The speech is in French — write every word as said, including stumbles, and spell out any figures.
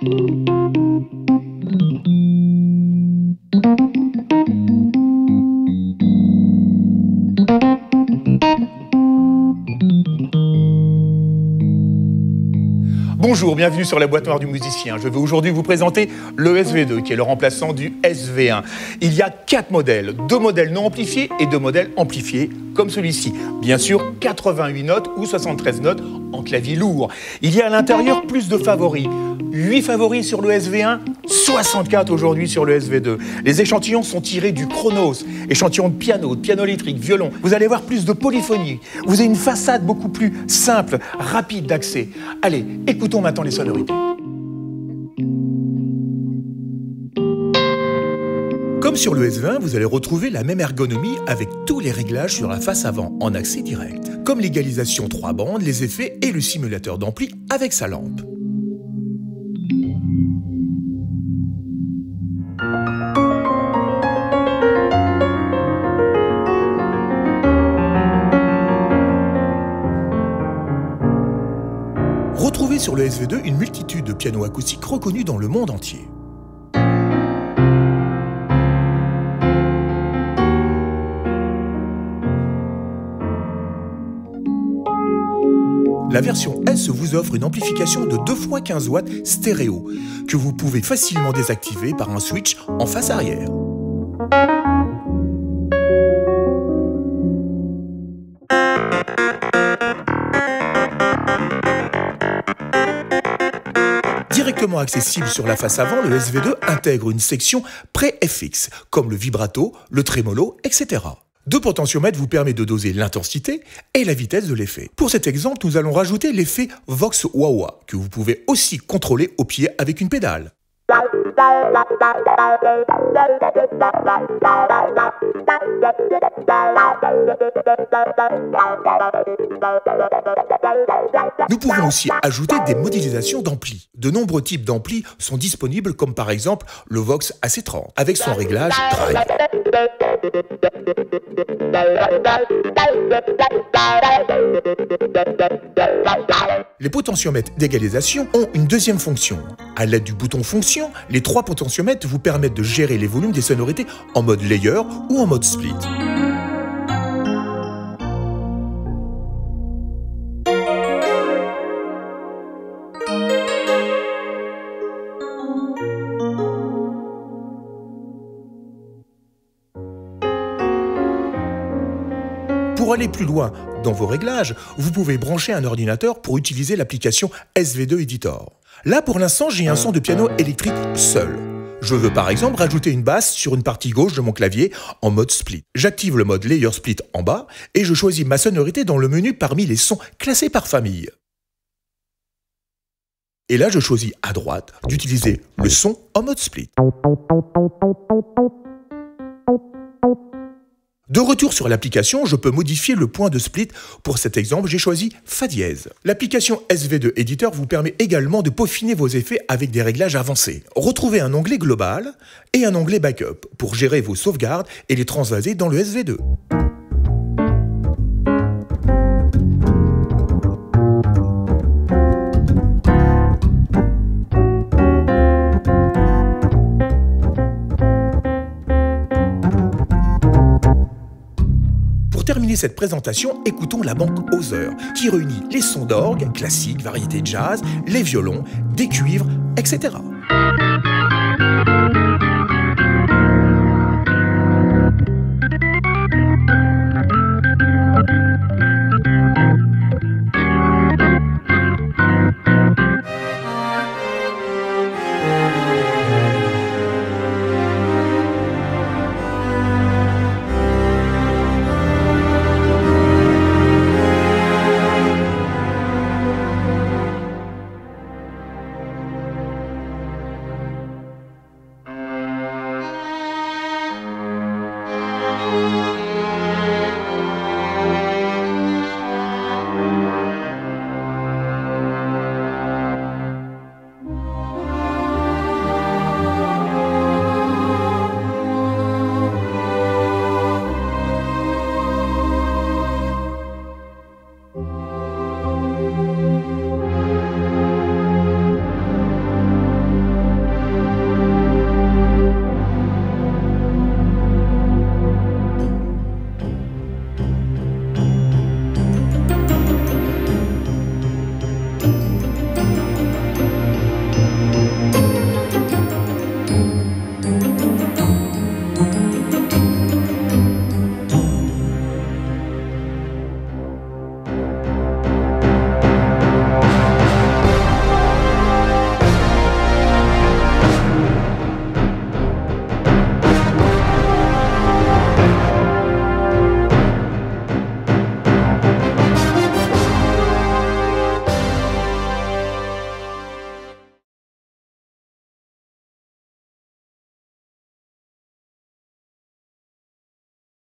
Bonjour, bienvenue sur la boîte noire du musicien. Je vais aujourd'hui vous présenter le S V deux, qui est le remplaçant du S V un. Il y a quatre modèles, deux modèles non amplifiés et deux modèles amplifiés, comme celui-ci. Bien sûr, quatre-vingt-huit notes ou soixante-treize notes en clavier lourd. Il y a à l'intérieur plus de favoris. huit favoris sur le S V un, soixante-quatre aujourd'hui sur le S V deux. Les échantillons sont tirés du Chronos, échantillons de piano, de piano électrique, violon. Vous allez voir plus de polyphonie. Vous avez une façade beaucoup plus simple, rapide d'accès. Allez, écoutons maintenant les sonorités. Comme sur le S V un, vous allez retrouver la même ergonomie avec tous les réglages sur la face avant en accès direct, comme l'égalisation trois bandes, les effets et le simulateur d'ampli avec sa lampe. Retrouvez sur le S V deux une multitude de pianos acoustiques reconnus dans le monde entier. La version S vous offre une amplification de deux fois quinze watts stéréo que vous pouvez facilement désactiver par un switch en face arrière. Directement accessible sur la face avant, le S V deux intègre une section pré-F X, comme le vibrato, le trémolo, et cetera. Deux potentiomètres vous permettent de doser l'intensité et la vitesse de l'effet. Pour cet exemple, nous allons rajouter l'effet Vox Wah-Wah, que vous pouvez aussi contrôler au pied avec une pédale. Nous pouvons aussi ajouter des modélisations d'ampli. De nombreux types d'amplis sont disponibles, comme par exemple le Vox A C trente, avec son réglage drive. Les potentiomètres d'égalisation ont une deuxième fonction. À l'aide du bouton fonction, les trois potentiomètres vous permettent de gérer les volumes des sonorités en mode layer ou en mode split. Pour aller plus loin dans vos réglages, vous pouvez brancher un ordinateur pour utiliser l'application S V deux Editor. Là, pour l'instant, j'ai un son de piano électrique seul. Je veux par exemple rajouter une basse sur une partie gauche de mon clavier en mode split. J'active le mode Layer Split en bas et je choisis ma sonorité dans le menu parmi les sons classés par famille. Et là, je choisis à droite d'utiliser le son en mode split. De retour sur l'application, je peux modifier le point de split. Pour cet exemple, j'ai choisi Fa dièse. L'application S V deux Editor vous permet également de peaufiner vos effets avec des réglages avancés. Retrouvez un onglet global et un onglet backup pour gérer vos sauvegardes et les transvaser dans le S V deux. Pour terminer cette présentation, écoutons la banque Hauser, qui réunit les sons d'orgue, classiques, variétés jazz, les violons, des cuivres, et cetera.